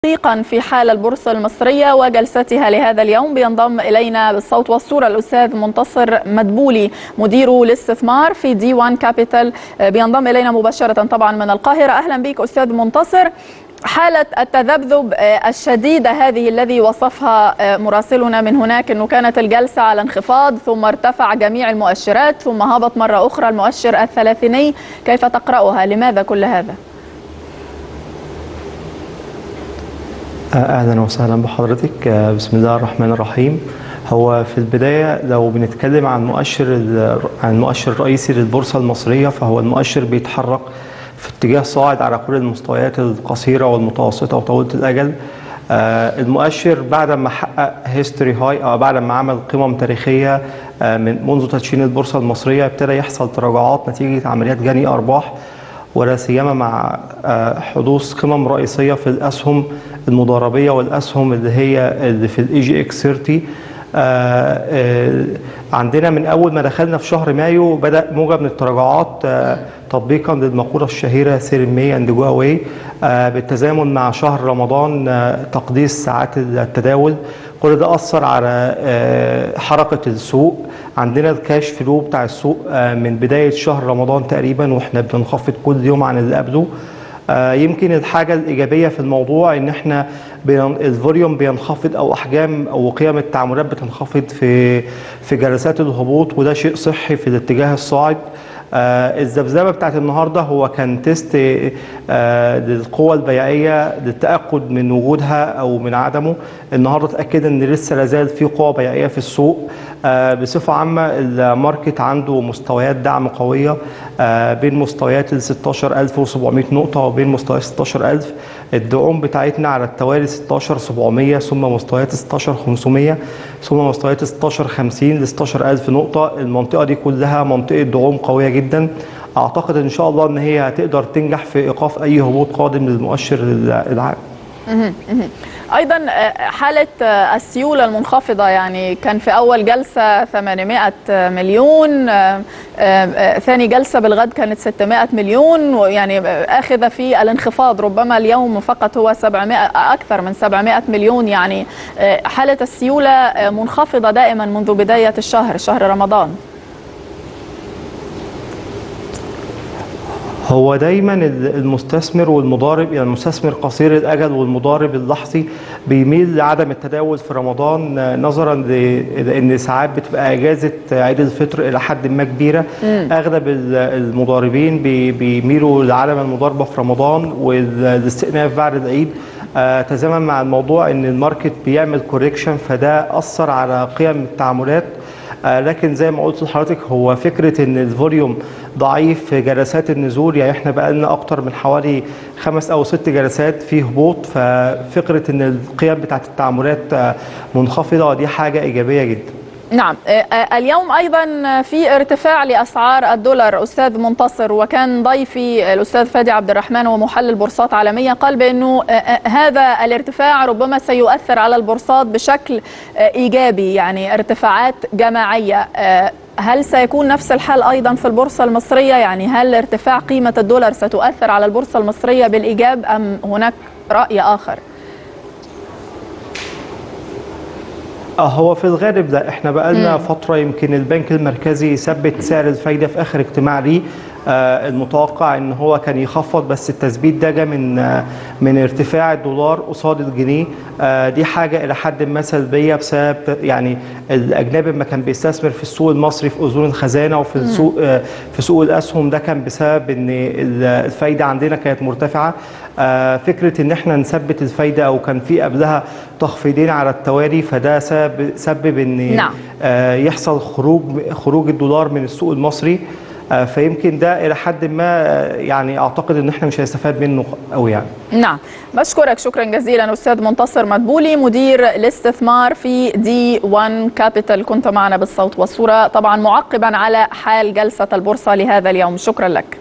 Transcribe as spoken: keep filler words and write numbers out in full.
تحقيقا في حال البورصة المصرية وجلستها لهذا اليوم. بينضم إلينا بالصوت والصورة الأستاذ منتصر مدبولي مدير الاستثمار في دي وان كابيتال، بينضم إلينا مباشرة طبعا من القاهرة. أهلا بك أستاذ منتصر. حالة التذبذب الشديدة هذه الذي وصفها مراسلنا من هناك أنه كانت الجلسة على انخفاض ثم ارتفع جميع المؤشرات ثم هبط مرة أخرى المؤشر الثلاثيني، كيف تقرأها؟ لماذا كل هذا؟ أهلا وسهلا بحضرتك. بسم الله الرحمن الرحيم. هو في البداية لو بنتكلم عن مؤشر عن المؤشر الرئيسي للبورصة المصرية، فهو المؤشر بيتحرك في اتجاه صاعد على كل المستويات القصيرة والمتوسطة وطويلة الأجل. المؤشر بعد ما حقق هيستوري هاي أو بعد ما عمل قمم تاريخية من منذ تدشين البورصة المصرية، ابتدى يحصل تراجعات نتيجة عمليات جني أرباح، ولا سيما مع حدوث قمم رئيسيه في الاسهم المضاربيه والاسهم اللي هي اللي في الاي جي اكس ثلاثين. عندنا من اول ما دخلنا في شهر مايو بدا موجه من التراجعات تطبيقا للمقوله الشهيره سيل مي اند جو اواي، بالتزامن مع شهر رمضان تقديس ساعات التداول. كل ده اثر على حركه السوق. عندنا الكاش فلو بتاع السوق من بدايه شهر رمضان تقريبا واحنا بنخفض كل يوم عن اللي قبله. يمكن الحاجه الايجابيه في الموضوع ان احنا الفوليوم بينخفض او احجام او قيم التعاملات بتنخفض في في جلسات الهبوط، وده شيء صحي في الاتجاه الصاعد. آه الذبذبه بتاعت النهارده هو كان تيست آه للقوى البيعيه للتاكد من وجودها او من عدمه. النهارده اتاكد ان لسه لازال في قوى بيعيه في السوق. آه بصفه عامه الماركت عنده مستويات دعم قويه آه بين مستويات ال ستاشر ألف وسبعمائة نقطه وبين مستويات ستاشر ألف. الدعوم بتاعتنا على التوالي ستاشر سبعمائة ثم مستويات ستاشر خمسمائة ثم مستويات ستاشر خمسين ل ستاشر ألف نقطه. المنطقه دي كلها منطقه دعوم قويه جدا. اعتقد ان شاء الله ان هي هتقدر تنجح في ايقاف اي هبوط قادم للمؤشر العام. ايضا حاله السيوله المنخفضه، يعني كان في اول جلسه ثمانمائة مليون، ثاني جلسه بالغد كانت ستمائة مليون، يعني اخذه في الانخفاض. ربما اليوم فقط هو سبعمائة اكثر من سبعمائة مليون. يعني حاله السيوله منخفضه دائما منذ بدايه الشهر شهر رمضان. هو دايما المستثمر والمضارب، يعني المستثمر قصير الاجل والمضارب اللحظي بيميل لعدم التداول في رمضان نظرا لان ساعات بتبقى اجازه عيد الفطر الى حد ما كبيره. م. اغلب المضاربين بيميلوا لعدم المضاربه في رمضان والاستئناف بعد العيد. آه تزامن مع الموضوع ان الماركت بيعمل كوريكشن، فده اثر على قيم التعاملات. آه لكن زي ما قلت لحضرتك، هو فكره ان الفوليوم ضعيف في جلسات النزول، يعني احنا بقى لنا اكتر من حوالي خمس او ست جلسات في هبوط، ففكره ان القيم بتاعت التعاملات آه منخفضه دي حاجه ايجابيه جدا. نعم. اليوم أيضا في ارتفاع لأسعار الدولار أستاذ منتصر، وكان ضيفي الأستاذ فادي عبد الرحمن ومحلل بورصات عالمية قال بأنه هذا الارتفاع ربما سيؤثر على البورصات بشكل إيجابي، يعني ارتفاعات جماعية. هل سيكون نفس الحال أيضا في البورصة المصرية؟ يعني هل ارتفاع قيمة الدولار ستؤثر على البورصة المصرية بالإيجاب أم هناك رأي آخر؟ هو في الغالب لا، احنا بقالنا فتره يمكن البنك المركزي ثبت سعر الفايده في اخر اجتماع ليه. آه المتوقع ان هو كان يخفض، بس التثبيت ده جه من آه من ارتفاع الدولار قصاد الجنيه. آه دي حاجه الى حد ما سلبيه بسبب يعني الاجنبي ما كان بيستثمر في السوق المصري في اذون الخزانه وفي السوق آه في سوق الاسهم. ده كان بسبب ان الفايده عندنا كانت مرتفعه. آه فكره ان احنا نثبت الفايده او كان في قبلها تخفيضين على التوالي، فده سبب سبب ان نعم. آه يحصل خروج خروج الدولار من السوق المصري. آه فيمكن ده الى حد ما آه يعني اعتقد ان احنا مش هنستفاد منه قوي يعني. نعم. بشكرك شكرا جزيلا استاذ منتصر مدبولي مدير الاستثمار في دي وان كابيتال، كنت معنا بالصوت والصوره طبعا معقبا على حال جلسه البورصه لهذا اليوم. شكرا لك.